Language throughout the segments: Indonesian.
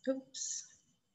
Oops.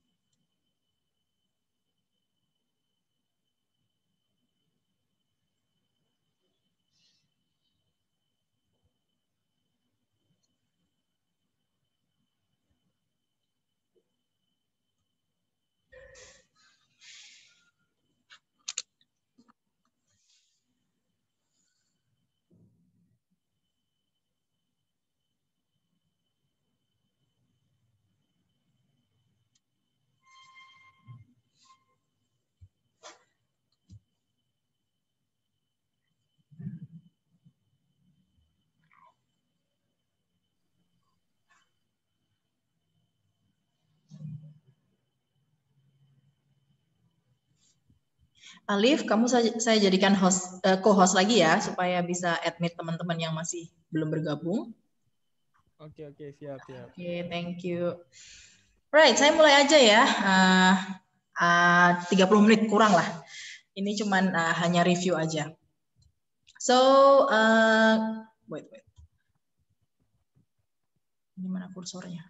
Alif, kamu saya jadikan co-host lagi ya, supaya bisa admit teman-teman yang masih belum bergabung. Oke, siap. Oke, thank you. Right, saya mulai aja ya. 30 menit kurang lah. Ini cuman hanya review aja. So, wait. Ini mana kursornya?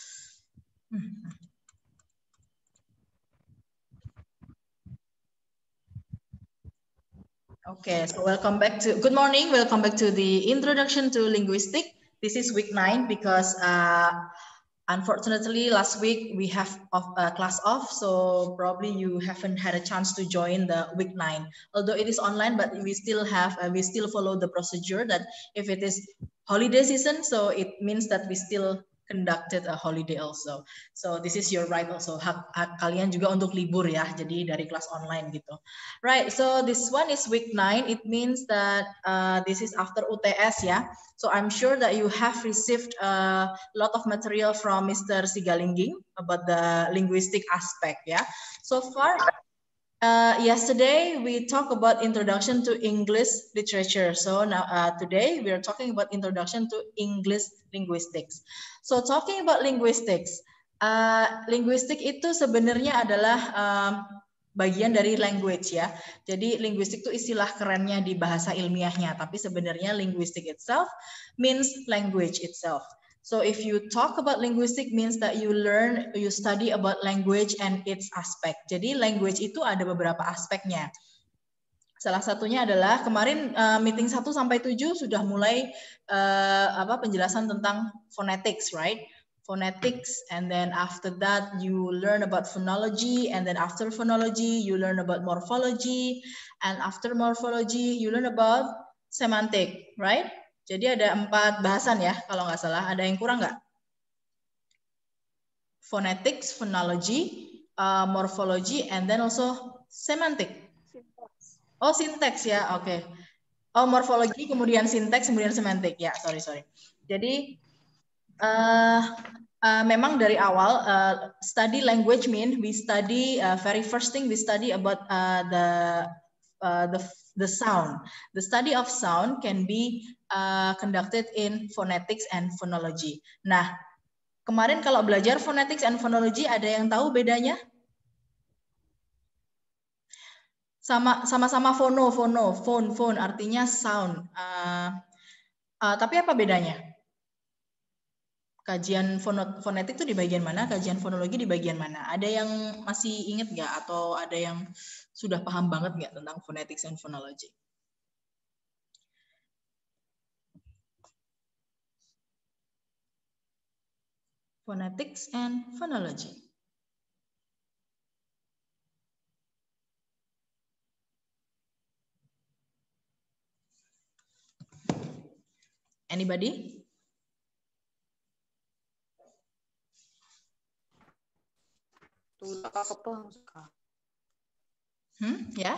Okay, so good morning, welcome back to the introduction to linguistic. This is week 9 because unfortunately last week we have class off, so probably you haven't had a chance to join the week 9. Although it is online, but we still follow the procedure that if it is holiday season, so it means that we still conducted a holiday also. So this is your right also, hak kalian juga untuk libur ya, jadi dari kelas online gitu. Right, so this one is week 9. It means that this is after UTS ya. So I'm sure that you have received a lot of material from Mr. Sigalingging about the linguistic aspect ya. So far, yesterday we talked about introduction to English literature. So now today we are talking about introduction to English linguistics. So talking about linguistics, linguistik itu sebenarnya adalah bagian dari language ya. Jadi linguistik itu istilah kerennya di bahasa ilmiahnya, tapi sebenarnya linguistic itself means language itself. So if you talk about linguistic means that you study about language and its aspect. Jadi language itu ada beberapa aspeknya. Salah satunya adalah kemarin meeting 1 sampai 7 sudah mulai penjelasan tentang phonetics, right? Phonetics, and then after that you learn about phonology, and then after phonology you learn about morphology, and after morphology you learn about semantic, right? Jadi ada 4 bahasan ya, kalau nggak salah. Ada yang kurang nggak? Phonetics, phonology, morphology, and then also semantic. Oh, syntax ya, oke. Okay. Oh, morfologi, kemudian syntax, kemudian semantik. Ya, sorry. Jadi, memang dari awal, study language mean we study, very first thing we study about the sound. The study of sound can be conducted in phonetics and phonology. Nah, kemarin kalau belajar phonetics and phonology, ada yang tahu bedanya? Sama-sama phone artinya sound. Tapi apa bedanya? Kajian fonetik itu di bagian mana? Kajian fonologi di bagian mana? Ada yang masih ingat nggak? Atau ada yang sudah paham banget nggak tentang phonetics and phonology? Phonetics and phonology. Anybody? Ya?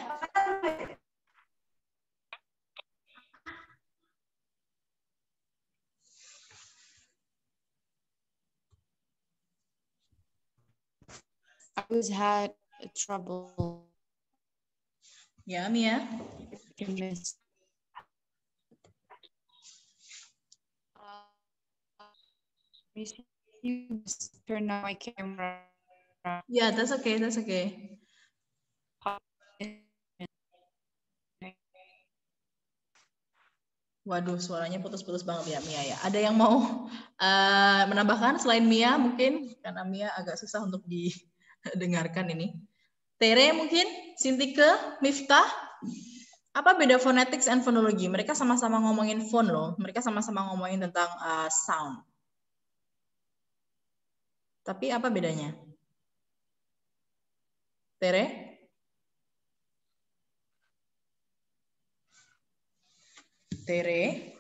I always had trouble. Ya, Mia? In this. Turn on my camera. Yeah, that's okay. Waduh, suaranya putus-putus banget ya Mia ya. Ada yang mau menambahkan selain Mia mungkin? Karena Mia agak susah untuk didengarkan ini. Tere mungkin? Sintike? Miftah? Apa beda phonetics and phonology? Mereka sama-sama ngomongin phone loh. Mereka sama-sama ngomongin tentang sound. Tapi apa bedanya? Tere? Tere?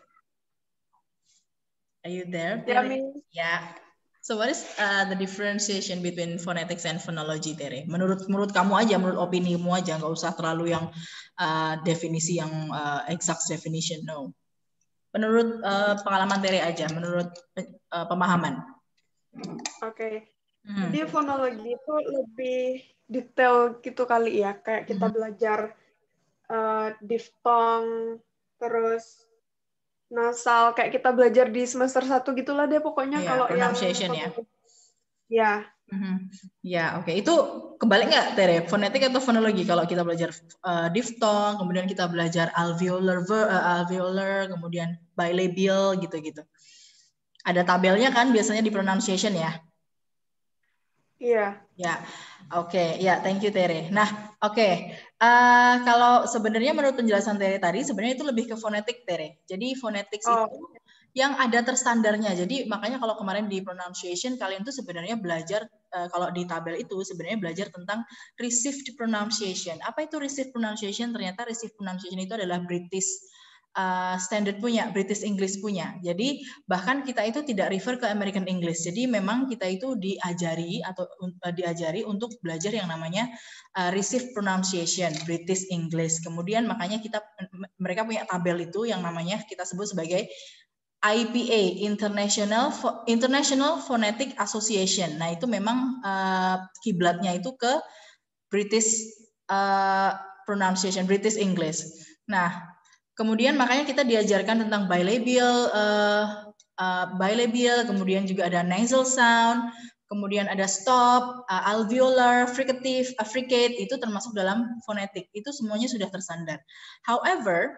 Are you there? Yeah, Tere? Yeah. So what is the differentiation between phonetics and phonology, Tere? Menurut kamu aja, menurut opinimu aja, nggak usah terlalu yang definisi yang exact definition, no. Menurut pengalaman Tere aja, menurut pemahaman. Oke. Jadi fonologi itu lebih detail gitu kali ya, kayak kita belajar diftong, terus nasal, kayak kita belajar di semester 1 gitulah deh pokoknya. Kalau yang pronunciation ya. Ya. Ya, oke. Itu kebalik nggak, Tere? Fonetik atau fonologi? Kalau kita belajar diphthong, kemudian kita belajar alveolar, kemudian bilabial, gitu-gitu. Ada tabelnya kan biasanya di pronunciation ya? Iya. Ya, oke. Ya, thank you, Tere. Nah, oke. Kalau sebenarnya menurut penjelasan Tere tadi, sebenarnya itu lebih ke fonetik, Tere. Jadi phonetics itu yang ada terstandarnya. Jadi makanya kalau kemarin di pronunciation kalian tuh sebenarnya belajar kalau di tabel itu sebenarnya belajar tentang received pronunciation. Apa itu received pronunciation? Ternyata received pronunciation itu adalah British standard punya, British English punya. Jadi bahkan kita itu tidak refer ke American English. Jadi memang kita itu diajari untuk belajar yang namanya received pronunciation, British English. Kemudian makanya mereka punya tabel itu yang namanya kita sebut sebagai IPA, International Phonetic Association. Nah, itu memang kiblatnya itu ke British pronunciation, British English. Nah, kemudian makanya kita diajarkan tentang bilabial, kemudian juga ada nasal sound, kemudian ada stop, alveolar, fricative, affricate, itu termasuk dalam fonetik. Itu semuanya sudah tersandar. However,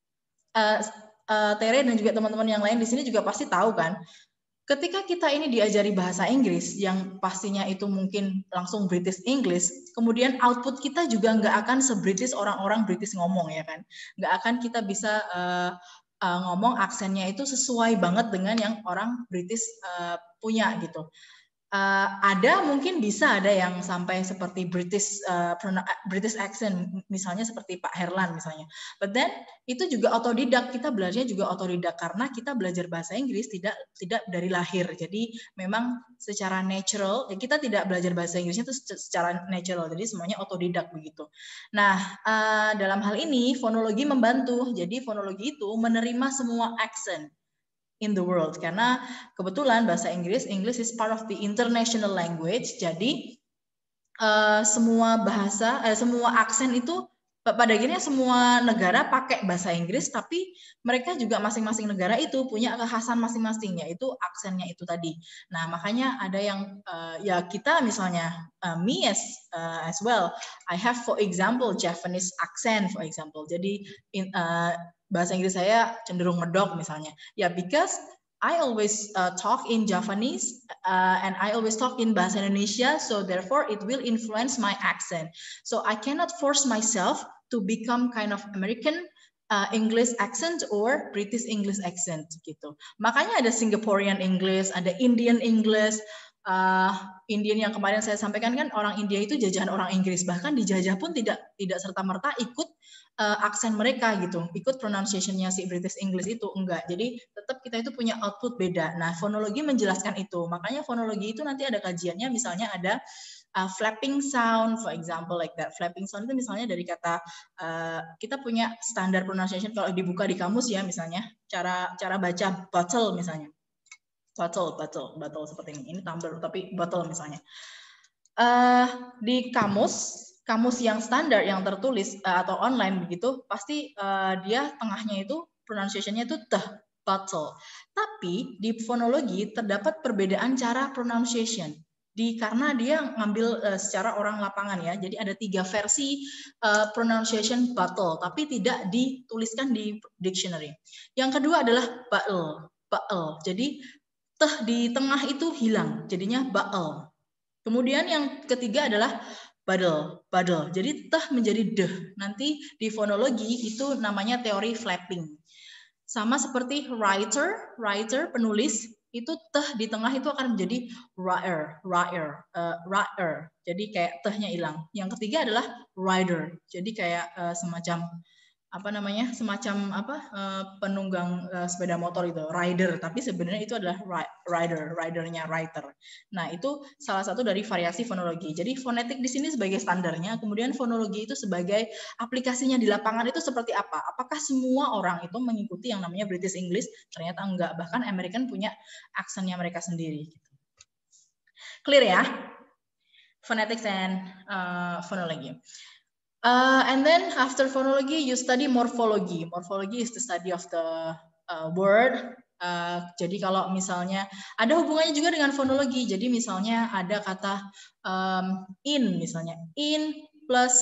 Tere dan juga teman-teman yang lain di sini juga pasti tahu kan, ketika kita ini diajari bahasa Inggris yang pastinya itu mungkin langsung British English, kemudian output kita juga nggak akan se-British orang-orang British ngomong ya kan, nggak akan kita bisa ngomong aksennya itu sesuai banget dengan yang orang British punya gitu. Ada mungkin bisa ada yang sampai seperti British accent misalnya seperti Pak Herlan misalnya. But then itu juga otodidak, kita belajarnya juga otodidak karena kita belajar bahasa Inggris tidak dari lahir. Jadi memang secara natural, kita tidak belajar bahasa Inggrisnya itu secara natural. Jadi semuanya otodidak begitu. Nah, dalam hal ini fonologi membantu. Jadi fonologi itu menerima semua accent in the world, karena kebetulan bahasa English is part of the international language. Jadi semua bahasa, semua aksen itu pada akhirnya semua negara pakai bahasa Inggris, tapi mereka juga masing-masing negara itu punya kekhasan masing-masing, yaitu aksennya itu tadi. Nah, makanya ada yang ya kita misalnya me as well, I have for example Japanese accent for example. Jadi bahasa Inggris saya cenderung medok misalnya. Ya, because I always talk in Japanese and I always talk in bahasa Indonesia, so therefore it will influence my accent. So I cannot force myself to become kind of American English accent or British English accent gitu. Makanya ada Singaporean English, ada Indian English. Indian yang kemarin saya sampaikan kan orang India itu jajahan orang Inggris, bahkan dijajah pun tidak serta-merta ikut aksen mereka gitu, ikut pronunciation-nya si British English itu enggak. Jadi tetap kita itu punya output beda. Nah, fonologi menjelaskan itu. Makanya fonologi itu nanti ada kajiannya, misalnya ada flapping sound, for example like that. Flapping sound itu misalnya dari kata kita punya standar pronunciation kalau dibuka di kamus ya, misalnya cara baca bottle misalnya. Bottle seperti ini. Ini tumbler tapi bottle misalnya. Di kamus yang standar yang tertulis atau online begitu pasti dia tengahnya itu pronunciation-nya itu bottle. Tapi di fonologi terdapat perbedaan cara pronunciation. karena dia ngambil secara orang lapangan ya. Jadi ada 3 versi pronunciation battle, tapi tidak dituliskan di dictionary. Yang kedua adalah ba'el. Jadi teh di tengah itu hilang, jadinya ba'el. Kemudian yang ketiga adalah badel. Jadi teh menjadi deh. Nanti di fonologi itu namanya teori flapping. Sama seperti writer penulis, itu teh di tengah itu akan menjadi ra'er. Jadi kayak tehnya hilang. Yang ketiga adalah rider. Jadi kayak semacam penunggang sepeda motor itu, rider, tapi sebenarnya itu adalah ridernya writer. Nah, itu salah satu dari variasi fonologi. Jadi fonetik di sini sebagai standarnya, kemudian fonologi itu sebagai aplikasinya di lapangan itu seperti apa? Apakah semua orang itu mengikuti yang namanya British English? Ternyata enggak, bahkan American punya aksennya mereka sendiri. Clear ya? Phonetics and phonology. And then after phonology, you study morphology. Morphology is the study of the word. Jadi kalau misalnya ada hubungannya juga dengan fonologi. Jadi misalnya ada kata in, misalnya in plus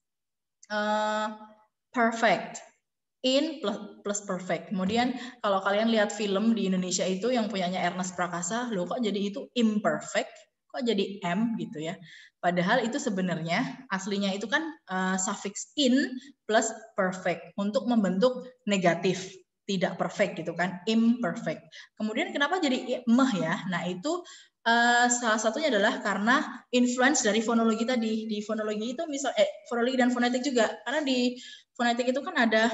perfect. In plus perfect. Kemudian kalau kalian lihat film di Indonesia itu yang punyanya Ernest Prakasa, loh kok jadi itu imperfect? Kok jadi M gitu ya? Padahal itu sebenarnya aslinya itu kan suffix in plus perfect untuk membentuk negatif, tidak perfect gitu kan, imperfect. Kemudian kenapa jadi meh ya? Nah itu salah satunya adalah karena influence dari fonologi tadi. Di fonologi itu fonologi dan fonetik juga, karena di fonetik itu kan ada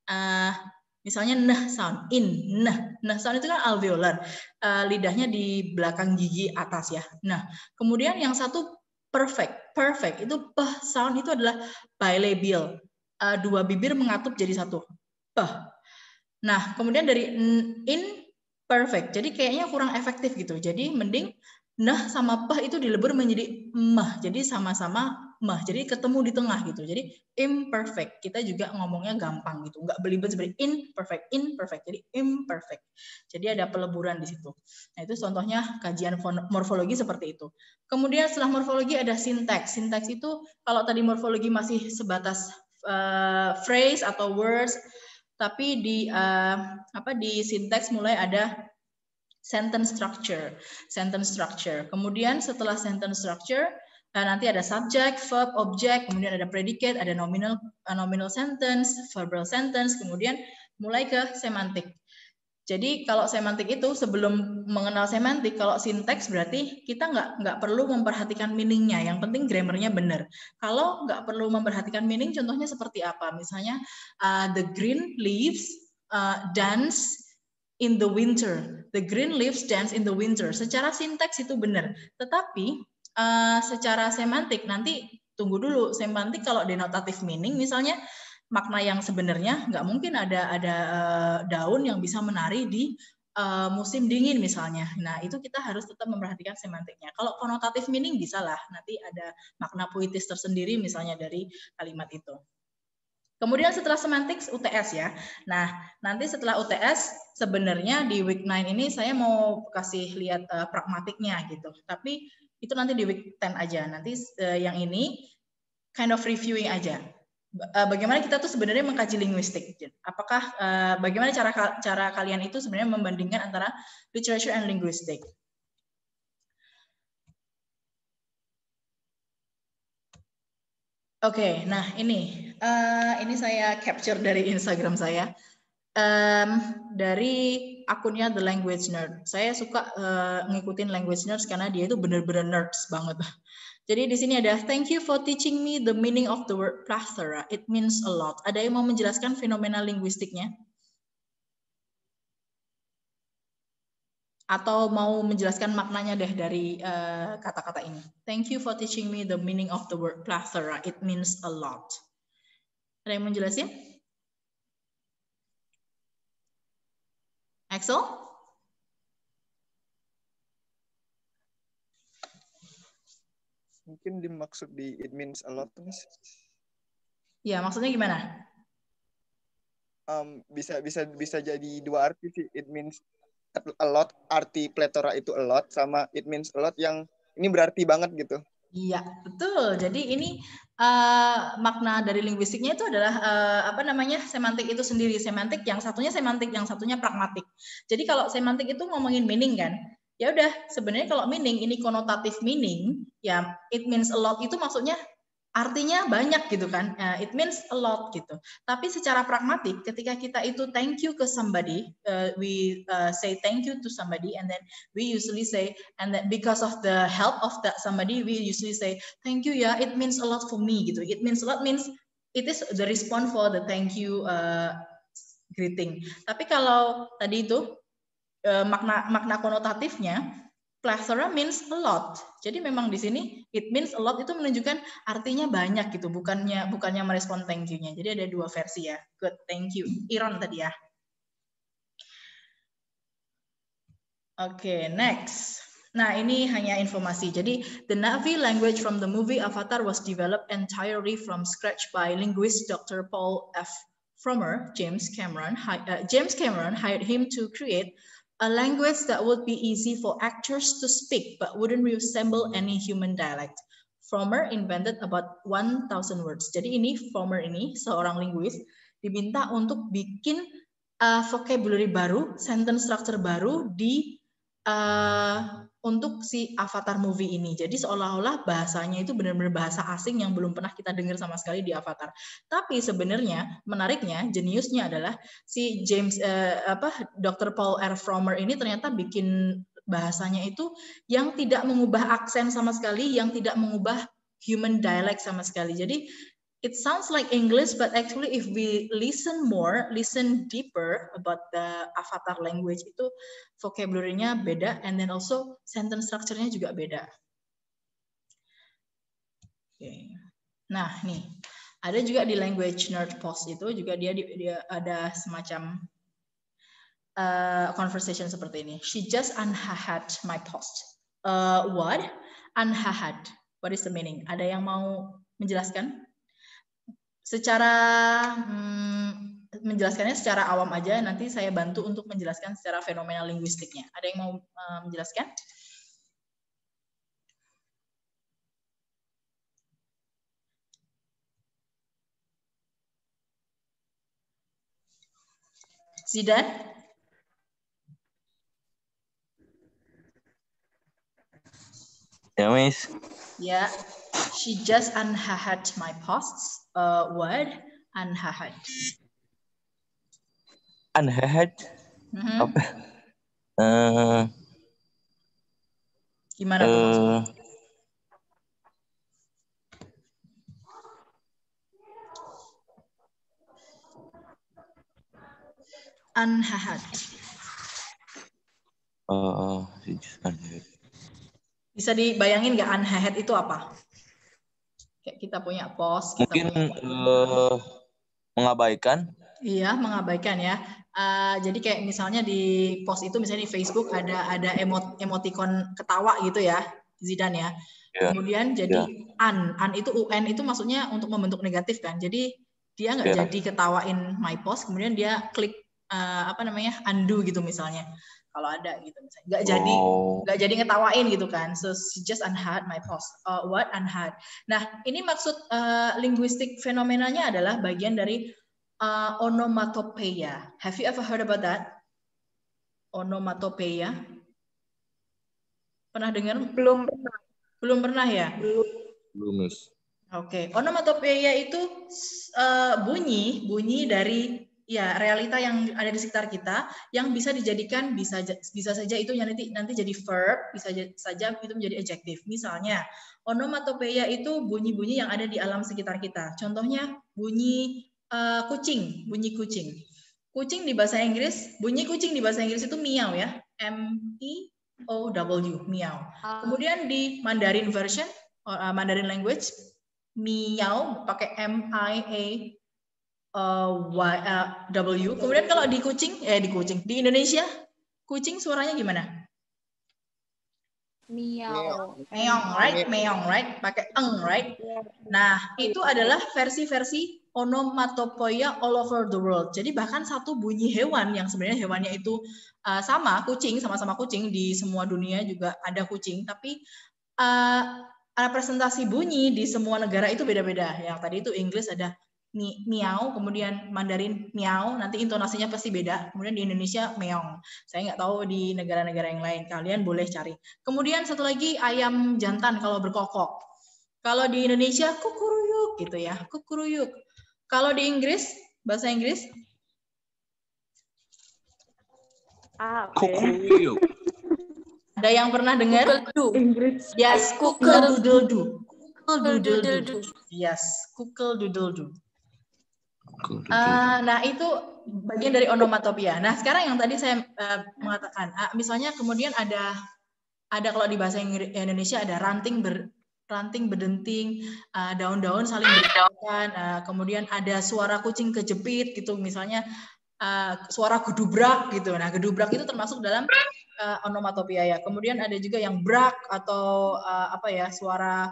misalnya nah sound, in, nah sound itu kan alveolar, lidahnya di belakang gigi atas ya. Nah, kemudian yang satu perfect itu peh sound itu adalah bilabial, 2 bibir mengatup jadi satu, peh. Nah, kemudian dari imperfect, jadi kayaknya kurang efektif gitu. Jadi mending nah sama peh itu dilebur menjadi mah, jadi sama-sama mah, jadi ketemu di tengah gitu. Jadi imperfect, kita juga ngomongnya gampang gitu, nggak belibet seperti imperfect, jadi imperfect. Jadi ada peleburan di situ. Nah itu contohnya kajian morfologi seperti itu. Kemudian setelah morfologi ada sinteks. Sinteks itu kalau tadi morfologi masih sebatas phrase atau words, tapi di sinteks mulai ada sentence structure. Kemudian setelah sentence structure, nanti ada subject, verb, object, kemudian ada predicate, ada nominal sentence, verbal sentence, kemudian mulai ke semantik. Jadi kalau semantik itu sebelum mengenal semantik, kalau sinteks berarti kita nggak perlu memperhatikan meaningnya, yang penting grammarnya benar. Kalau nggak perlu memperhatikan meaning, contohnya seperti apa? Misalnya the green leaves dance in the winter. The green leaves dance in the winter. Secara sinteks itu benar. Tetapi secara semantik nanti tunggu dulu. Semantik kalau denotative meaning misalnya makna yang sebenarnya nggak mungkin ada daun yang bisa menari di musim dingin misalnya. Nah itu kita harus tetap memperhatikan semantiknya. Kalau konotatif meaning bisa lah. Nanti ada makna puitis tersendiri misalnya dari kalimat itu. Kemudian setelah semantics UTS ya. Nah, nanti setelah UTS sebenarnya di week 9 ini saya mau kasih lihat pragmatiknya gitu. Tapi itu nanti di week 10 aja. Nanti yang ini kind of reviewing aja. Bagaimana kita tuh sebenarnya mengkaji linguistik. Apakah bagaimana cara kalian itu sebenarnya membandingkan antara literature and linguistic. Oke, nah ini saya capture dari Instagram saya, dari akunnya The Language Nerd. Saya suka ngikutin Language Nerds karena dia itu bener-bener nerds banget. Jadi di sini ada thank you for teaching me the meaning of the word plethora. It means a lot. Ada yang mau menjelaskan fenomena linguistiknya? Atau mau menjelaskan maknanya deh dari kata-kata ini. Thank you for teaching me the meaning of the word plethora. It means a lot. Ada yang mau jelasin? Axel? Mungkin dimaksud di it means a lot, Miss. Ya, maksudnya gimana? Bisa jadi dua arti sih. It means a lot, arti plethora itu a lot, sama it means a lot yang ini berarti banget gitu. Iya, betul. Jadi ini makna dari linguistiknya itu adalah semantik itu sendiri. Semantik yang satunya semantik, yang satunya pragmatik. Jadi kalau semantik itu ngomongin meaning kan, ya udah sebenarnya kalau meaning ini konotatif meaning, ya it means a lot itu maksudnya artinya banyak gitu kan, it means a lot gitu. Tapi secara pragmatik, ketika kita itu thank you ke somebody, we say thank you to somebody, and then we usually say, and then because of the help of that somebody, we usually say thank you ya, it means a lot for me gitu. It means a lot means it is the response for the thank you greeting. Tapi kalau tadi itu makna konotatifnya, plethora means a lot. Jadi memang di sini it means a lot itu menunjukkan artinya banyak gitu, bukannya merespon thank you-nya. Jadi ada dua versi ya. Good, thank you. Iron tadi ya. Oke, next. Nah, ini hanya informasi. Jadi, the Na'vi language from the movie Avatar was developed entirely from scratch by linguist Dr. Paul F. Frommer. James Cameron hired him to create a language that would be easy for actors to speak but wouldn't resemble any human dialect. Frommer invented about 1,000 words. Jadi ini Frommer ini seorang linguis diminta untuk bikin vocabulary baru, sentence structure baru di untuk si Avatar movie ini. Jadi seolah-olah bahasanya itu benar-benar bahasa asing yang belum pernah kita dengar sama sekali di Avatar. Tapi sebenarnya menariknya, jeniusnya adalah si Dr. Paul R. Frommer ini ternyata bikin bahasanya itu yang tidak mengubah aksen sama sekali, yang tidak mengubah human dialect sama sekali. Jadi it sounds like English, but actually if we listen deeper about the Avatar language, itu vocabulary-nya beda, and then also sentence structure-nya juga beda. Okay. Nah, nih, ada juga di Language Nerd Post itu juga dia ada semacam conversation seperti ini. She just unhahad my post. What? Unhahad. What is the meaning? Ada yang mau menjelaskan? Secara menjelaskannya secara awam aja, nanti saya bantu untuk menjelaskan secara fenomena linguistiknya. Ada yang mau menjelaskan? Zidan? Ya, Miss. Ya, she just unhahad my posts. What? Unhahad. Unhahad? Apa? Gimana tuh maksudnya? Unhahad. Bisa dibayangin nggak unhahad itu apa? Kayak kita punya post. Mungkin mengabaikan. Iya, mengabaikan ya. Jadi kayak misalnya di post itu, misalnya di Facebook ada emoticon ketawa gitu ya, Zidan ya. Yeah. Kemudian jadi un itu un itu maksudnya untuk membentuk negatif kan. Jadi dia nggak jadi ketawain my post, kemudian dia klik undo gitu misalnya. Kalau ada gitu misalnya, nggak jadi ngetawain gitu kan. So she just unhad my post. What unhad? Nah, ini maksud linguistik fenomenanya adalah bagian dari onomatopeia. Have you ever heard about that? Onomatopeia. Pernah dengar? Belum pernah. Belum pernah ya? Belum, Miss. Oke. Onomatopeia itu bunyi dari realita yang ada di sekitar kita yang bisa dijadikan bisa saja itu nanti jadi verb, bisa saja itu menjadi adjektif. Misalnya, onomatopeia itu bunyi-bunyi yang ada di alam sekitar kita. Contohnya bunyi kucing, bunyi kucing. Kucing di bahasa Inggris, bunyi kucing di bahasa Inggris itu miau ya. M-E-O-W, miau. Kemudian di Mandarin version, Mandarin language, miau pakai M-I-A W. Kemudian kalau di Indonesia, kucing suaranya gimana? Meow. Meong, right? Meong, right? Pakai eng, right? Nah, itu adalah versi-versi onomatopoeia all over the world. Jadi bahkan satu bunyi hewan yang sebenarnya hewannya itu sama-sama kucing di semua dunia juga ada kucing, tapi representasi bunyi di semua negara itu beda-beda. Yang tadi itu Inggris ada miau, kemudian Mandarin miau, nanti intonasinya pasti beda. Kemudian di Indonesia meong. Saya nggak tahu di negara-negara yang lain. Kalian boleh cari. Kemudian satu lagi ayam jantan kalau berkokok. Kalau di Indonesia kukuruyuk gitu ya, kukuruyuk. Kalau di Inggris, bahasa Inggris? Kukuruyuk. Ada yang pernah dengar? Inggris. Yes, kukel doodle do. Kukel doodle do. Yes, kukel doodle do. Nah itu bagian dari onomatopia. Nah sekarang yang tadi saya mengatakan, misalnya kemudian ada kalau di bahasa Indonesia ada ranting berdenting, daun-daun saling berdesakan, kemudian ada suara kucing kejepit gitu, misalnya suara gedubrak gitu. Nah gedubrak itu termasuk dalam onomatopia ya. Kemudian ada juga yang brak atau suara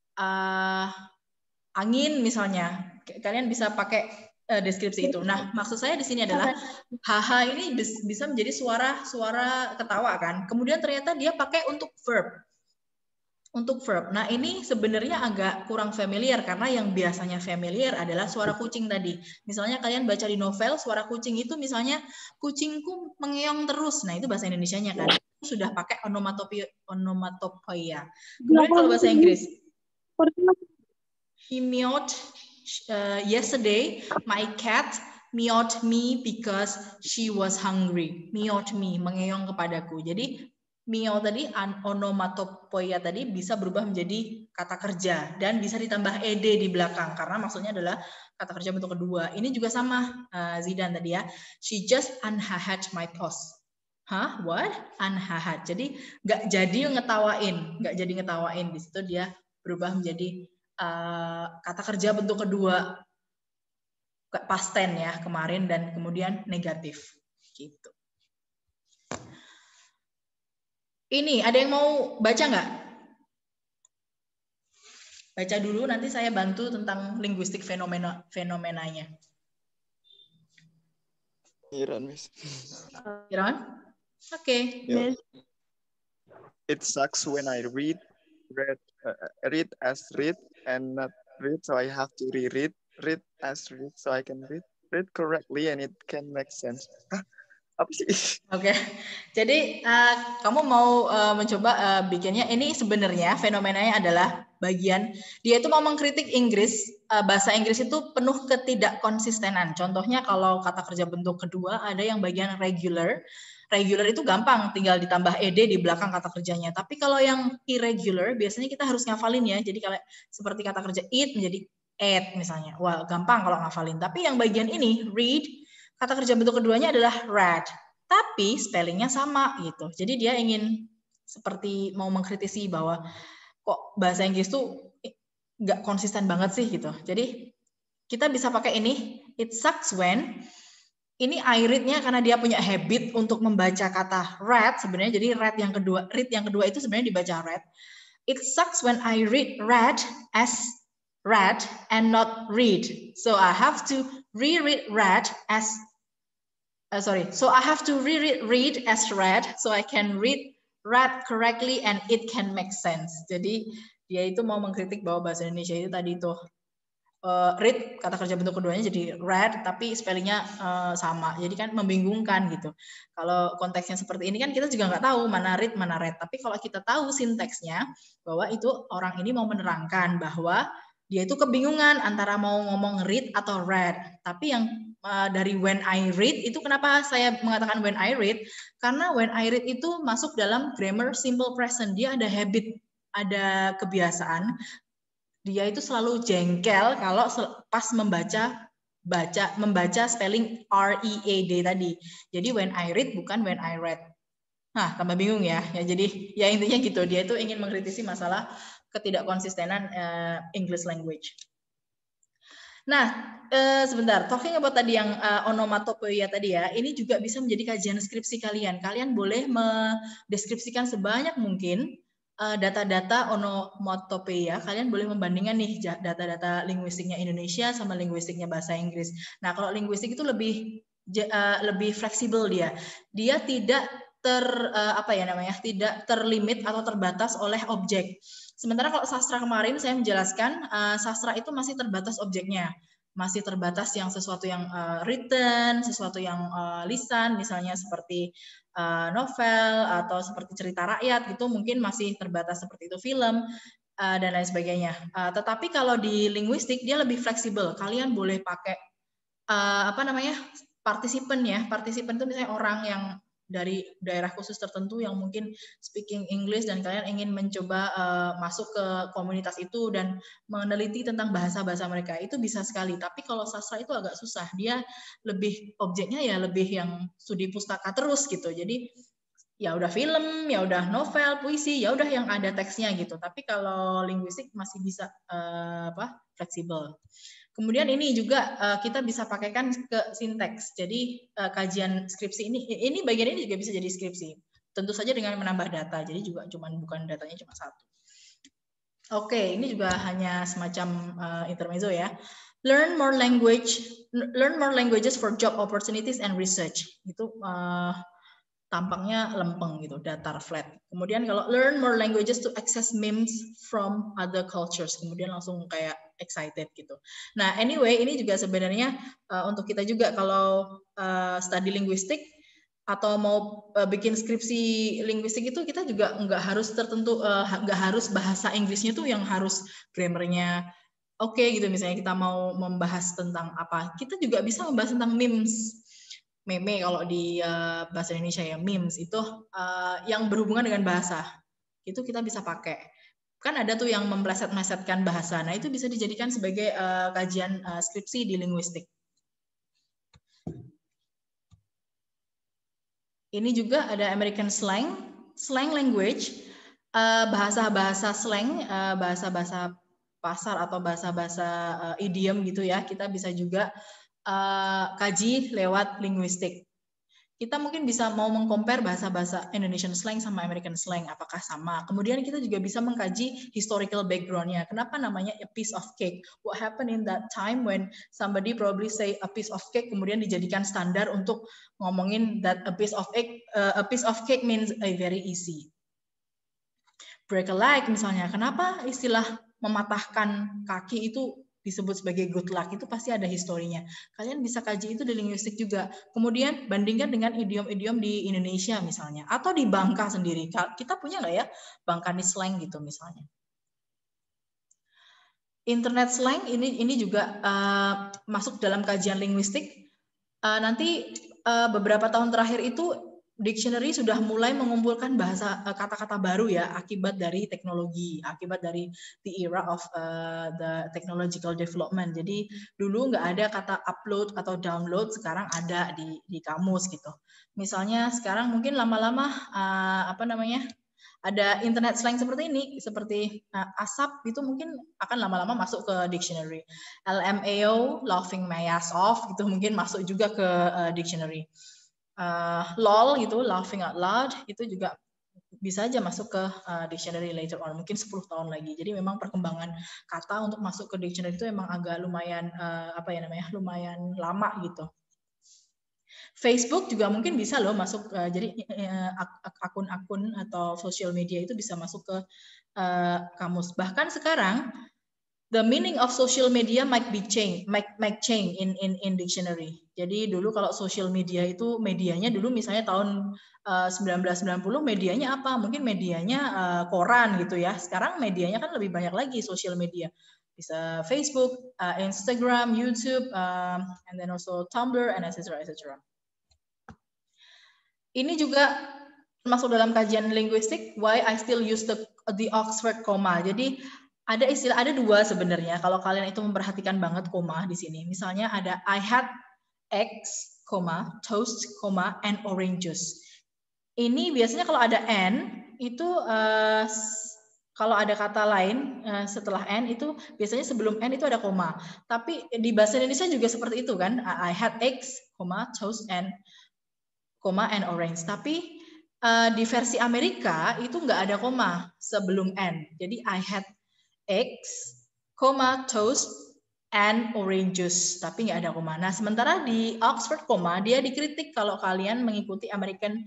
angin misalnya. Kalian bisa pakai deskripsi itu. Nah, maksud saya di sini adalah haha ini bisa menjadi suara ketawa kan. Kemudian ternyata dia pakai untuk verb. Nah, ini sebenarnya agak kurang familiar karena yang biasanya familiar adalah suara kucing tadi. Misalnya kalian baca di novel suara kucing itu misalnya kucingku mengeong terus. Nah, itu bahasa Indonesianya kan. Sudah pakai onomatopoeia. Kemudian kalau bahasa Inggris, he meowed yesterday, my cat meowed me because she was hungry. Meowed me, mengeong kepadaku. Jadi meow tadi, onomatopoeia tadi bisa berubah menjadi kata kerja dan bisa ditambah ed di belakang karena maksudnya adalah kata kerja bentuk kedua. Ini juga sama Zidan tadi ya. She just unhahat my toast. Hah? What? Unhahat. Jadi nggak jadi ngetawain. Di situ dia berubah menjadi kata kerja bentuk kedua, past tense ya kemarin dan kemudian negatif gitu. Ini ada yang mau baca nggak? Baca dulu nanti saya bantu tentang linguistik fenomenanya. Iran, Miss. Iran? Oke. Yeah. It sucks when I read as read and not read, so I have to reread. Read as read, so I can read correctly and it can make sense. Apa sih? Oke. Jadi kamu mau mencoba bikinnya. Ini sebenarnya fenomenanya adalah bagian dia itu mau mengkritik Inggris, bahasa Inggris itu penuh ketidakkonsistenan. Contohnya kalau kata kerja bentuk kedua ada yang bagian regular. Regular itu gampang, tinggal ditambah ed di belakang kata kerjanya. Tapi kalau yang irregular biasanya kita harus ngafalin ya. Jadi kalau seperti kata kerja eat menjadi ate misalnya. Wah, gampang kalau ngafalin. Tapi yang bagian ini read, kata kerja bentuk keduanya adalah read, tapi spellingnya sama gitu. Jadi dia ingin seperti mau mengkritisi bahwa kok bahasa Inggris tuh nggak konsisten banget sih gitu. Jadi kita bisa pakai ini, it sucks when, ini I read-nya karena dia punya habit untuk membaca kata read sebenarnya. Jadi read yang kedua itu sebenarnya dibaca read. It sucks when I read as read and not read. So I have to reread read as so I have to read as read so I can read correctly and it can make sense. Jadi dia itu mau mengkritik bahwa bahasa Indonesia itu tadi itu read kata kerja bentuk keduanya jadi read tapi spellingnya sama. Jadi kan membingungkan gitu. Kalau konteksnya seperti ini kan kita juga nggak tahu mana read mana read. Tapi kalau kita tahu sinteksnya bahwa itu orang ini mau menerangkan bahwa dia itu kebingungan antara mau ngomong read atau read. Tapi yang dari when I read itu kenapa saya mengatakan when I read? Karena when I read itu masuk dalam grammar simple present. Dia ada habit, ada kebiasaan. Dia itu selalu jengkel kalau pas membaca spelling R-E-A-D tadi. Jadi when I read bukan when I read. Nah, tambah bingung ya. Jadi ya intinya gitu. Dia itu ingin mengkritisi masalah ketidakkonsistenan English language. Nah, sebentar, talking about tadi yang onomatopoeia tadi ya, ini juga bisa menjadi kajian skripsi kalian. Kalian boleh mendeskripsikan sebanyak mungkin data-data onomatopoeia. Kalian boleh membandingkan nih data-data linguistiknya Indonesia sama linguistiknya bahasa Inggris. Nah, kalau linguistik itu lebih fleksibel dia. Dia tidak tidak terlimit atau terbatas oleh objek. Sementara kalau sastra kemarin saya menjelaskan sastra itu masih terbatas objeknya, masih terbatas yang sesuatu yang written, sesuatu yang lisan, misalnya seperti novel atau seperti cerita rakyat gitu, mungkin masih terbatas seperti itu, film dan lain sebagainya. Tetapi kalau di linguistik dia lebih fleksibel, kalian boleh pakai partisipan ya. Partisipan itu misalnya orang yang dari daerah khusus tertentu yang mungkin speaking English dan kalian ingin mencoba masuk ke komunitas itu dan meneliti tentang bahasa-bahasa mereka, itu bisa sekali. Tapi kalau sastra itu agak susah, dia lebih objeknya ya lebih yang studi pustaka terus gitu. Jadi ya udah film, ya udah novel, puisi, ya udah yang ada teksnya gitu. Tapi kalau linguistik masih bisa fleksibel. Kemudian ini juga kita bisa pakaikan ke sinteks. Jadi kajian skripsi ini bagian ini juga bisa jadi skripsi. Tentu saja dengan menambah data. Jadi juga bukan datanya cuma satu. Oke, ini juga hanya semacam intermezzo ya. Learn more languages for job opportunities and research. Itu tampangnya lempeng gitu, datar, flat. Kemudian kalau learn more languages to access memes from other cultures, kemudian langsung kayak excited gitu. Nah, anyway, ini juga sebenarnya untuk kita juga kalau study linguistik atau mau bikin skripsi linguistik itu kita juga nggak harus tertentu, nggak harus bahasa Inggrisnya tuh yang harus grammarnya oke gitu. Misalnya kita mau membahas tentang apa, kita juga bisa membahas tentang memes. Meme kalau di bahasa Indonesia ya, memes itu yang berhubungan dengan bahasa itu kita bisa pakai. Kan ada tuh yang mempleset-plesetkan bahasa, nah itu bisa dijadikan sebagai kajian skripsi di linguistik. Ini juga ada American slang language, bahasa-bahasa slang, bahasa-bahasa pasar atau bahasa-bahasa idiom gitu ya, kita bisa juga kaji lewat linguistik. Kita mungkin bisa mau mengcompare bahasa-bahasa Indonesian slang sama American slang, apakah sama. Kemudian kita juga bisa mengkaji historical background-nya. Kenapa namanya a piece of cake? What happened in that time when somebody probably say a piece of cake, kemudian dijadikan standar untuk ngomongin that a piece of cake means a very easy. Break a leg misalnya. Kenapa istilah mematahkan kaki itu disebut sebagai good luck, itu pasti ada historinya. Kalian bisa kaji itu di linguistik juga. Kemudian bandingkan dengan idiom-idiom di Indonesia misalnya, atau di Bangka sendiri. Kita punya nggak ya Bangkani slang gitu misalnya. Internet slang ini juga masuk dalam kajian linguistik. Nanti beberapa tahun terakhir itu dictionary sudah mulai mengumpulkan bahasa kata-kata baru ya, akibat dari teknologi, akibat dari the era of the technological development. Jadi dulu nggak ada kata upload atau download, sekarang ada di kamus gitu. Misalnya sekarang mungkin lama-lama ada internet slang seperti ini, seperti asap itu mungkin akan lama-lama masuk ke dictionary. LMAO, laughing my ass off, gitu mungkin masuk juga ke dictionary. LOL gitu, laughing out loud, itu juga bisa aja masuk ke dictionary later on, mungkin 10 tahun lagi. Jadi memang perkembangan kata untuk masuk ke dictionary itu memang agak lumayan lumayan lama gitu. Facebook juga mungkin bisa loh masuk, jadi akun-akun atau social media itu bisa masuk ke kamus. Bahkan sekarang the meaning of social media might change in dictionary. Jadi dulu kalau social media itu medianya dulu misalnya tahun 1990 medianya apa? Mungkin medianya koran gitu ya. Sekarang medianya kan lebih banyak lagi social media. Bisa Facebook, Instagram, YouTube, and then also Tumblr and etc. Ini juga masuk dalam kajian linguistik, why I still use the Oxford comma. Jadi ada istilah, ada dua sebenarnya. Kalau kalian itu memperhatikan banget koma di sini. Misalnya ada I had eggs, toast, and orange juice. Ini biasanya kalau ada n itu kalau ada kata lain setelah n itu biasanya sebelum n itu ada koma. Tapi di bahasa Indonesia juga seperti itu kan. I had eggs, toast, and orange. Tapi di versi Amerika itu nggak ada koma sebelum n. Jadi I had eggs, toast, and orange juice, tapi nggak ada koma. Nah, sementara di Oxford dia dikritik kalau kalian mengikuti American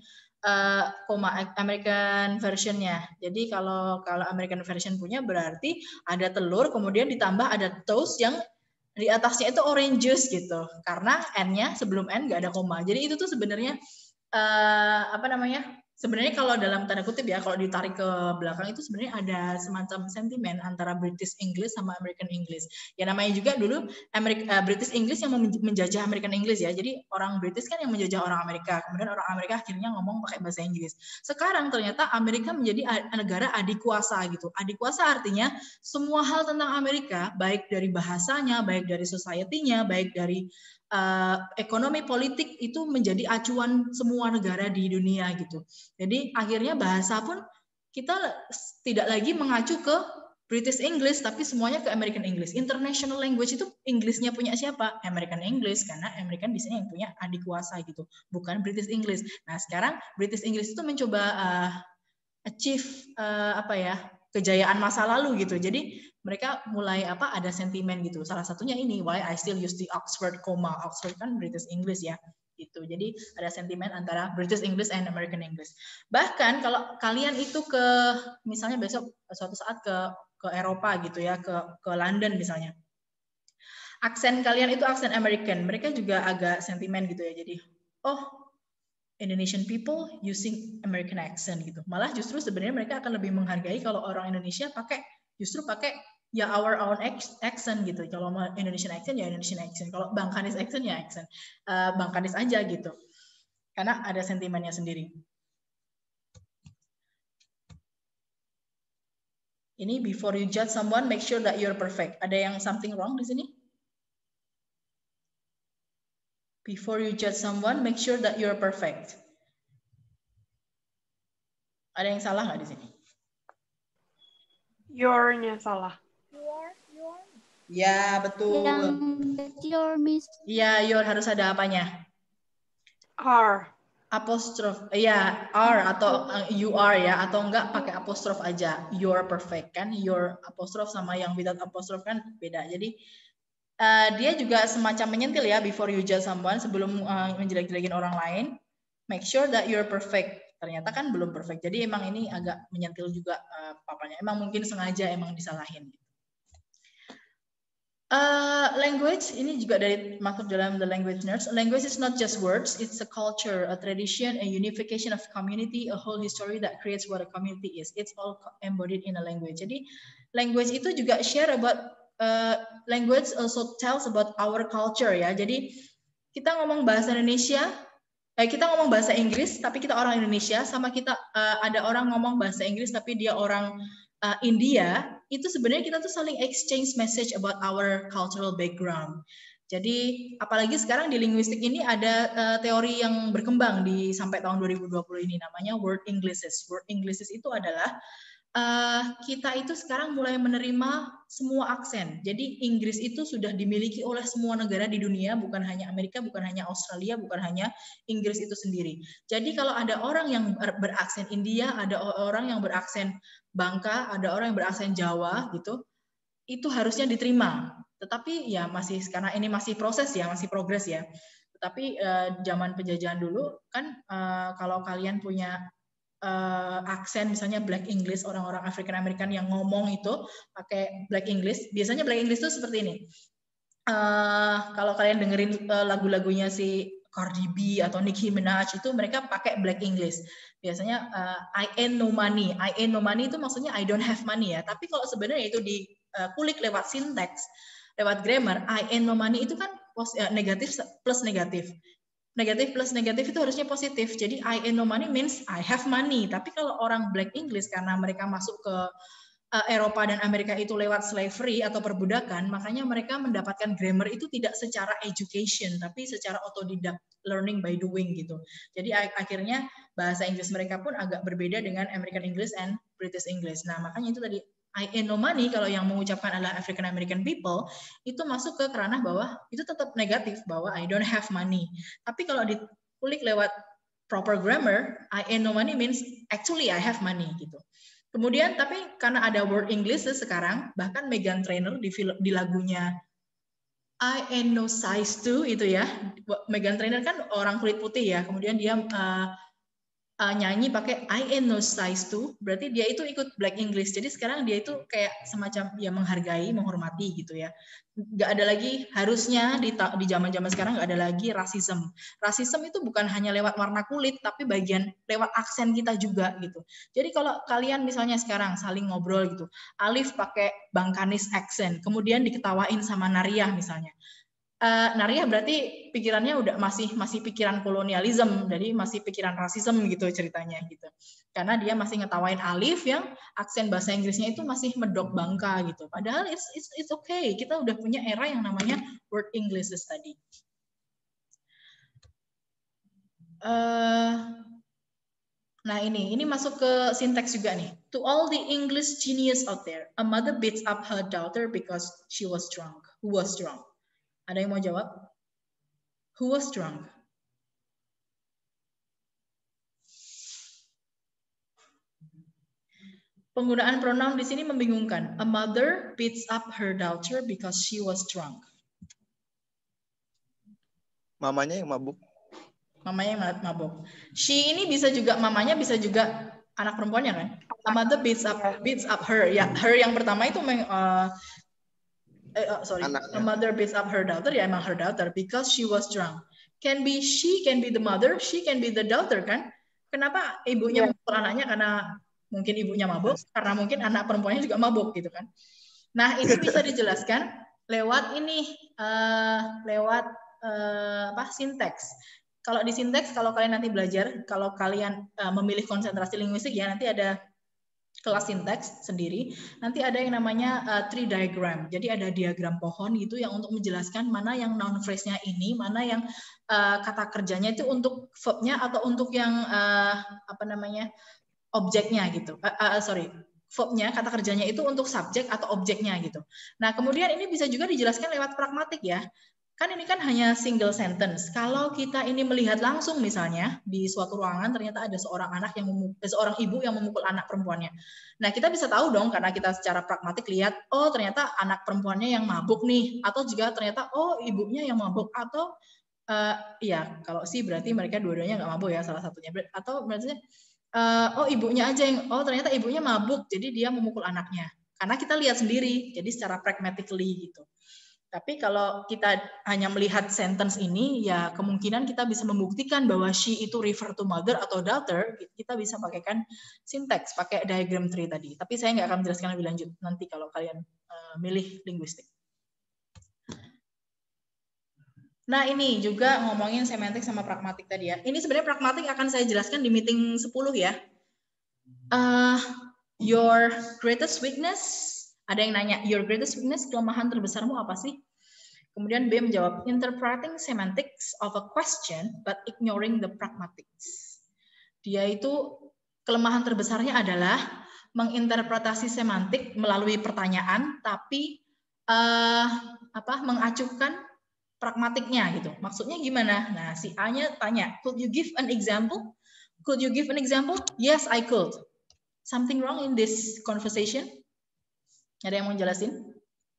koma American versionnya. Jadi kalau American version punya berarti ada telur, kemudian ditambah ada toast yang di atasnya itu orange juice gitu. Karena N-nya sebelum N nggak ada koma. Jadi itu tuh sebenarnya apa namanya? Sebenarnya kalau dalam tanda kutip ya, kalau ditarik ke belakang itu sebenarnya ada semacam sentimen antara British English sama American English. Ya namanya juga dulu British English yang menjajah American English ya. Jadi orang British kan yang menjajah orang Amerika. Kemudian orang Amerika akhirnya ngomong pakai bahasa Inggris. Sekarang ternyata Amerika menjadi negara adik kuasa gitu. Adik kuasa artinya semua hal tentang Amerika, baik dari bahasanya, baik dari society-nya, baik dari ekonomi politik itu menjadi acuan semua negara di dunia gitu. Jadi akhirnya bahasa pun kita tidak lagi mengacu ke British English, tapi semuanya ke American English. International language itu Inggrisnya punya siapa? American English, karena American di sini yang punya adik kuasa gitu, bukan British English. Nah sekarang British English itu mencoba achieve kejayaan masa lalu gitu. Jadi mereka mulai ada sentimen gitu. Salah satunya ini why I still use the Oxford comma. Oxford kan British English ya. Gitu. Jadi ada sentimen antara British English and American English. Bahkan kalau kalian itu misalnya besok suatu saat ke Eropa gitu ya, ke London misalnya. Aksen kalian itu aksen American. Mereka juga agak sentimen gitu ya. Jadi Indonesian people using American accent gitu. Malah justru sebenarnya mereka akan lebih menghargai kalau orang Indonesia pakai ya our own accent gitu. Kalau mau Indonesian accent ya Indonesian accent. Kalau Bangkanis accent ya accent Bangkanis aja gitu. Karena ada sentimennya sendiri. Ini before you judge someone, make sure that you're perfect. Ada yang something wrong di sini? Before you judge someone, make sure that you're perfect. Ada yang salah nggak di sini? Your-nya salah. Ya, betul. Your, Miss. Iya, your harus ada apanya? R. Apostrof. Iya, R atau you are ya, atau enggak pakai apostrof aja. You're perfect kan? Your apostrof sama yang without apostrof kan beda. Jadi dia juga semacam menyentil ya, before you judge someone, sebelum menjelek-jelekin orang lain, make sure that you're perfect. Ternyata kan belum perfect. Jadi emang ini agak menyentil juga papanya. Emang mungkin sengaja emang disalahin. Language ini juga masuk dalam the language nerds. Language is not just words, it's a culture, a tradition, a unification of community, a whole history that creates what a community is. It's all embodied in a language. Jadi language itu juga share about language also tells about our culture ya. Jadi kita ngomong bahasa Indonesia, kita ngomong bahasa Inggris tapi kita orang Indonesia, sama kita ada orang ngomong bahasa Inggris tapi dia orang India, itu sebenarnya kita tuh saling exchange message about our cultural background. Jadi apalagi sekarang di linguistik ini ada teori yang berkembang sampai tahun 2020 ini, namanya word Englishes. Word Englishes itu adalah kita itu sekarang mulai menerima semua aksen. Jadi Inggris itu sudah dimiliki oleh semua negara di dunia, bukan hanya Amerika, bukan hanya Australia, bukan hanya Inggris itu sendiri. Jadi kalau ada orang yang beraksen India, ada orang yang beraksen Bangka, ada orang yang beraksen Jawa gitu, itu harusnya diterima. Tetapi ya masih, karena ini masih proses ya, masih progres ya. Tetapi zaman penjajahan dulu kan kalau kalian punya aksen misalnya Black English, orang-orang African American yang ngomong itu pakai Black English, biasanya Black English itu seperti ini. Kalau kalian dengerin lagu-lagunya si Cardi B atau Nicki Minaj itu mereka pakai Black English. Biasanya I ain't no money. I ain't no money itu maksudnya I don't have money ya. Tapi kalau sebenarnya itu dikulik lewat sinteks, lewat grammar, I ain't no money itu kan negatif plus negatif. Negatif plus negatif itu harusnya positif. Jadi I ain't no money means I have money. Tapi kalau orang Black English karena mereka masuk ke Eropa dan Amerika itu lewat slavery atau perbudakan, makanya mereka mendapatkan grammar itu tidak secara education, tapi secara otodidak, learning by doing gitu. Jadi akhirnya bahasa Inggris mereka pun agak berbeda dengan American English and British English. Nah makanya itu tadi I ain't no money, kalau yang mengucapkan adalah African American people, itu masuk ke ranah bahwa itu tetap negatif, bahwa I don't have money. Tapi kalau dikulik lewat proper grammar, I ain't no money means actually I have money gitu. Kemudian tapi karena ada word English sekarang, bahkan Meghan Trainor di lagunya I ain't no size 2 itu ya. Meghan Trainor kan orang kulit putih ya, kemudian dia nyanyi pakai I ain't no size 2, berarti dia itu ikut Black English. Jadi sekarang dia itu kayak semacam ya menghargai, menghormati gitu ya. Nggak ada lagi, harusnya di zaman-zaman sekarang nggak ada lagi rasisme. Rasisme itu bukan hanya lewat warna kulit, tapi bagian lewat aksen kita juga gitu. Jadi kalau kalian misalnya sekarang saling ngobrol gitu, Alif pakai Bangkanis accent, kemudian diketawain sama Nariah misalnya. Nariah berarti pikirannya udah masih pikiran kolonialisme, jadi masih pikiran rasisme gitu ceritanya gitu. Karena dia masih ngetawain Alif yang aksen bahasa Inggrisnya itu masih medok Bangka gitu. Padahal it's okay, kita udah punya era yang namanya word English study. Nah ini masuk ke sinteks juga nih. To all the English genius out there, a mother beats up her daughter because she was drunk. Who was drunk? Ada yang mau jawab? Who was drunk? Penggunaan pronoun di sini membingungkan. A mother beats up her daughter because she was drunk. Mamanya yang mabuk. Mamanya yang mabuk. She ini bisa juga mamanya, bisa juga anak perempuannya kan? A mother beats up her. Ya, her yang pertama itu a mother beats up her daughter, ya emang her daughter because she was drunk. She can be the mother, she can be the daughter kan? Kenapa ibunya memukul anaknya? Karena mungkin ibunya mabuk, karena mungkin anak perempuannya juga mabuk gitu kan. Nah, ini bisa dijelaskan lewat sinteks. Kalau di sinteks, kalau kalian nanti belajar, kalau kalian memilih konsentrasi linguistik ya nanti ada kelas sinteks sendiri, nanti ada yang namanya tree diagram. Jadi ada diagram pohon gitu yang untuk menjelaskan mana yang noun phrase-nya ini, mana yang kata kerjanya itu untuk verb-nya atau untuk yang objeknya gitu. Verb-nya, kata kerjanya itu untuk subjek atau objeknya gitu. Nah, kemudian ini bisa juga dijelaskan lewat pragmatik ya. Kan ini kan hanya single sentence. Kalau kita ini melihat langsung misalnya di suatu ruangan ternyata ada seorang ibu yang memukul anak perempuannya. Nah, kita bisa tahu dong karena kita secara pragmatik lihat, oh ternyata anak perempuannya yang mabuk nih, atau juga ternyata oh ibunya yang mabuk, atau ya kalau sih berarti mereka dua-duanya nggak mabuk ya salah satunya, atau berarti oh ibunya aja yang, oh ternyata ibunya mabuk jadi dia memukul anaknya. Karena kita lihat sendiri, jadi secara pragmatically gitu. Tapi kalau kita hanya melihat sentence ini, ya kemungkinan kita bisa membuktikan bahwa she itu refer to mother atau daughter, kita bisa pakaikan sinteks, pakai diagram tree tadi. Tapi saya nggak akan menjelaskan lebih lanjut nanti kalau kalian milih linguistik. Nah ini juga ngomongin semantik sama pragmatik tadi ya. Ini sebenarnya pragmatik akan saya jelaskan di meeting 10 ya. Your greatest weakness, ada yang nanya, your greatest weakness, kelemahan terbesarmu apa sih? Kemudian B menjawab, interpreting semantics of a question but ignoring the pragmatics. Dia itu kelemahan terbesarnya adalah menginterpretasi semantik melalui pertanyaan, tapi mengacuhkan pragmatiknya gitu. Maksudnya gimana? Nah, si A-nya tanya, could you give an example? Could you give an example? Yes, I could. Something wrong in this conversation? Ada yang mau jelasin?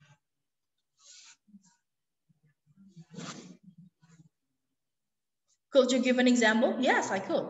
Could you give an example? Yes, I could.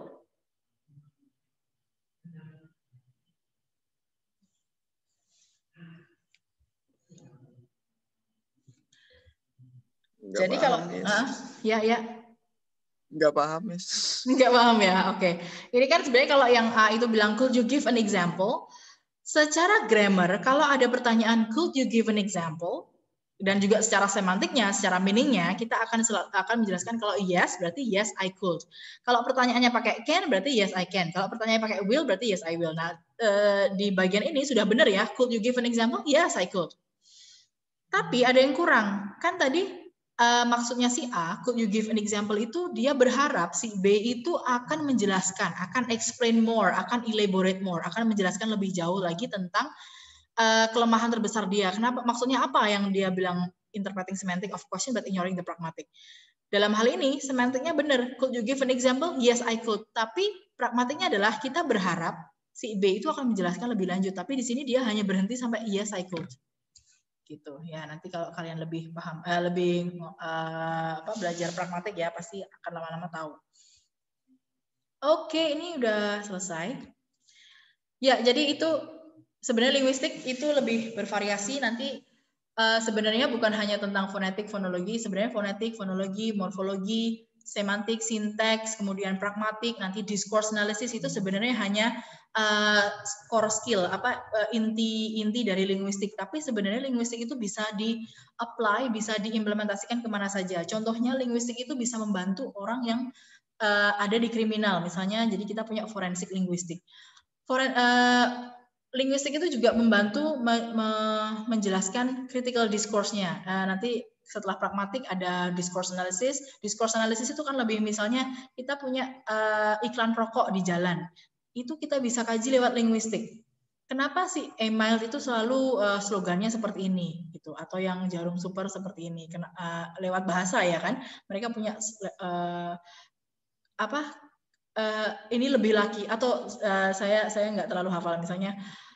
Jadi kalau ya. Nggak paham, Miss. Nggak paham ya, oke. Ini kan sebenarnya kalau yang A itu bilang could you give an example, secara grammar kalau ada pertanyaan could you give an example, dan juga secara semantiknya, secara meaningnya, kita akan menjelaskan kalau yes berarti yes I could. Kalau pertanyaannya pakai can berarti yes I can. Kalau pertanyaannya pakai will berarti yes I will. Nah di bagian ini sudah benar ya, could you give an example? Yes I could. Tapi ada yang kurang. Kan tadi maksudnya si A, could you give an example itu dia berharap si B itu akan menjelaskan, akan explain more, akan elaborate more, akan menjelaskan lebih jauh lagi tentang kelemahan terbesar dia. Kenapa? Maksudnya apa yang dia bilang interpreting semantic of question but ignoring the pragmatic. Dalam hal ini semantiknya benar. Could you give an example? Yes, I could. Tapi pragmatiknya adalah kita berharap si B itu akan menjelaskan lebih lanjut. Tapi di sini dia hanya berhenti sampai yes, I could. Gitu ya. Nanti kalau kalian lebih paham, belajar pragmatik ya pasti akan lama-lama tahu. Oke, ini udah selesai. Ya, jadi itu sebenarnya linguistik itu lebih bervariasi. Nanti sebenarnya bukan hanya tentang fonetik, fonologi. Sebenarnya fonetik, fonologi, morfologi, semantik, sinteks, kemudian pragmatik, nanti discourse analysis itu sebenarnya hanya core skill, inti dari linguistik. Tapi sebenarnya linguistik itu bisa di-apply, bisa diimplementasikan kemana saja. Contohnya linguistik itu bisa membantu orang yang ada di kriminal, misalnya. Jadi kita punya forensik linguistik. Linguistik itu juga membantu menjelaskan critical discourse-nya. Nanti setelah pragmatik ada discourse analysis. Discourse analysis itu kan lebih, misalnya kita punya iklan rokok di jalan. Itu kita bisa kaji lewat linguistik. Kenapa sih email itu selalu slogannya seperti ini gitu, atau yang jarum super seperti ini? Lewat bahasa ya kan. Mereka punya ini lebih laki, atau saya nggak terlalu hafal, misalnya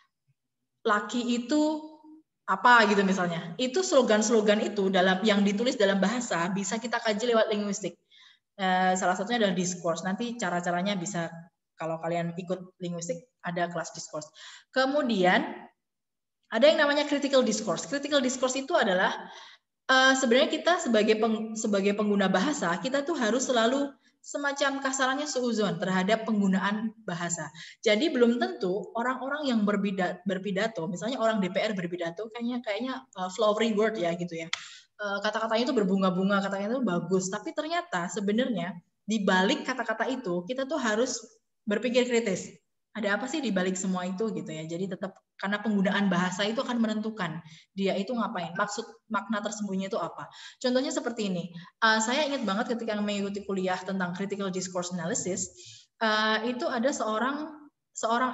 laki itu apa gitu misalnya. Itu slogan-slogan itu yang ditulis dalam bahasa bisa kita kaji lewat linguistik. Salah satunya adalah discourse. Nanti cara-caranya bisa, kalau kalian ikut linguistik ada kelas discourse. Kemudian ada yang namanya critical discourse. Critical discourse itu adalah sebenarnya kita sebagai pengguna bahasa, kita tuh harus selalu semacam kasarannya seuzon terhadap penggunaan bahasa. Jadi belum tentu orang-orang yang berpidato, misalnya orang DPR berpidato, kayaknya flowery word ya gitu ya. Kata-katanya itu berbunga-bunga, katanya itu bagus, tapi ternyata sebenarnya di balik kata-kata itu kita tuh harus berpikir kritis. Ada apa sih di balik semua itu gitu ya. Jadi tetap, karena penggunaan bahasa itu akan menentukan dia itu ngapain, makna tersembunyi itu apa. Contohnya seperti ini. Saya ingat banget ketika mengikuti kuliah tentang critical discourse analysis, itu ada seorang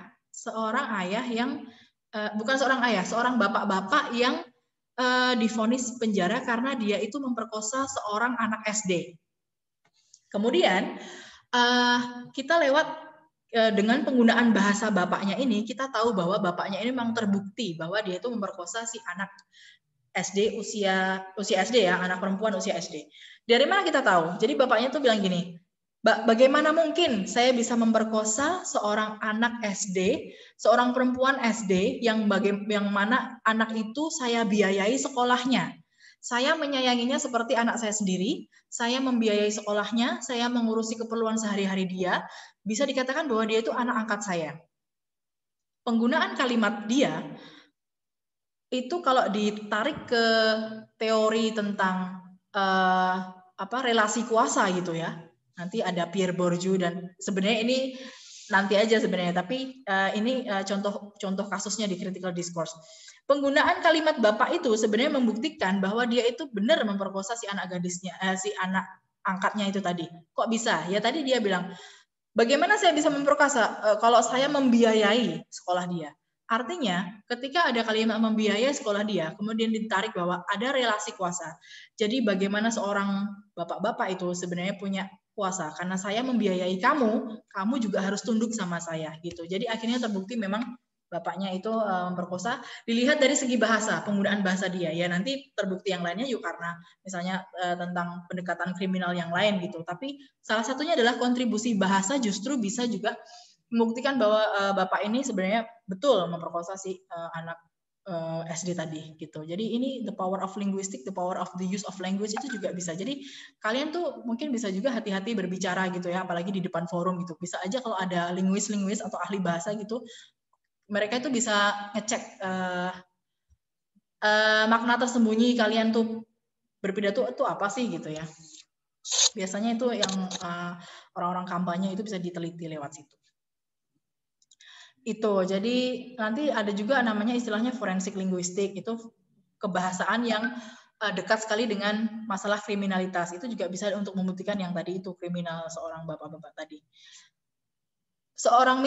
ayah yang bukan seorang ayah, seorang bapak-bapak yang divonis penjara karena dia itu memperkosa seorang anak SD. Kemudian kita lewat dengan penggunaan bahasa bapaknya ini, kita tahu bahwa bapaknya ini memang terbukti bahwa dia itu memperkosa si anak SD usia SD ya, anak perempuan usia SD. Dari mana kita tahu? Jadi bapaknya tuh bilang gini, bagaimana mungkin saya bisa memperkosa seorang anak SD, seorang perempuan SD yang mana anak itu saya biayai sekolahnya. Saya menyayanginya seperti anak saya sendiri, saya membiayai sekolahnya, saya mengurusi keperluan sehari-hari dia, bisa dikatakan bahwa dia itu anak angkat saya. Penggunaan kalimat dia itu kalau ditarik ke teori tentang relasi kuasa gitu ya. Nanti ada Pierre Bourdieu, dan sebenarnya ini nanti aja sebenarnya, tapi ini contoh kasusnya di critical discourse. Penggunaan kalimat bapak itu sebenarnya membuktikan bahwa dia itu benar memperkosa si anak gadisnya, si anak angkatnya itu tadi. Kok bisa? Ya tadi dia bilang, bagaimana saya bisa memperkosa kalau saya membiayai sekolah dia? Artinya, ketika ada kalimat membiayai sekolah dia, kemudian ditarik bahwa ada relasi kuasa. Jadi bagaimana seorang bapak-bapak itu sebenarnya punya kuasa, karena saya membiayai kamu, kamu juga harus tunduk sama saya gitu. Jadi akhirnya terbukti memang bapaknya itu memperkosa. Dilihat dari segi bahasa, penggunaan bahasa dia ya, nanti terbukti yang lainnya yuk, karena misalnya tentang pendekatan kriminal yang lain gitu. Tapi salah satunya adalah kontribusi bahasa justru bisa juga membuktikan bahwa bapak ini sebenarnya betul memperkosa si anak SD tadi gitu. Jadi ini the power of linguistic, the power of the use of language itu juga bisa. Jadi kalian tuh mungkin bisa juga hati-hati berbicara gitu ya, apalagi di depan forum gitu. Bisa aja kalau ada linguis atau ahli bahasa gitu, mereka itu bisa ngecek makna tersembunyi kalian tuh berpidato itu apa sih gitu ya. Biasanya itu yang orang-orang kampanye itu bisa diteliti lewat situ. Itu, jadi nanti ada juga namanya istilahnya forensik linguistik, itu kebahasaan yang dekat sekali dengan masalah kriminalitas. Itu juga bisa untuk membuktikan yang tadi itu kriminal seorang bapak-bapak tadi. Seorang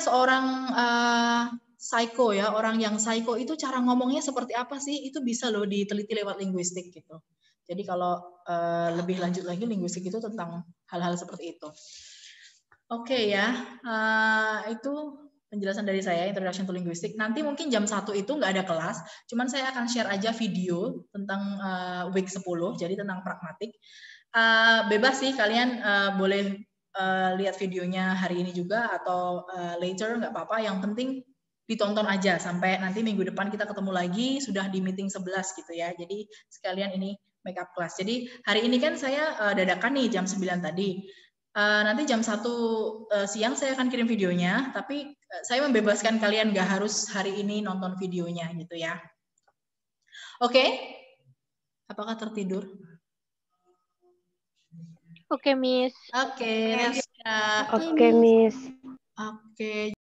psycho ya, orang yang psycho itu cara ngomongnya seperti apa sih? Itu bisa loh diteliti lewat linguistik gitu. Jadi kalau lebih lanjut lagi, linguistik itu tentang hal-hal seperti itu. Oke ya, itu penjelasan dari saya, Introduction to Linguistics. Nanti mungkin jam 1 itu nggak ada kelas, cuman saya akan share aja video tentang week 10, jadi tentang pragmatik. Bebas sih, kalian boleh lihat videonya hari ini juga atau later nggak apa-apa. Yang penting ditonton aja sampai nanti minggu depan kita ketemu lagi sudah di meeting 11 gitu ya. Jadi sekalian ini make up class. Jadi hari ini kan saya dadakan nih jam 9 tadi. Nanti jam 1 siang saya akan kirim videonya, tapi saya membebaskan kalian nggak harus hari ini nonton videonya gitu ya. Oke? Apakah tertidur? Oke, Miss. Oke, let's start. Oke, Miss. Oke.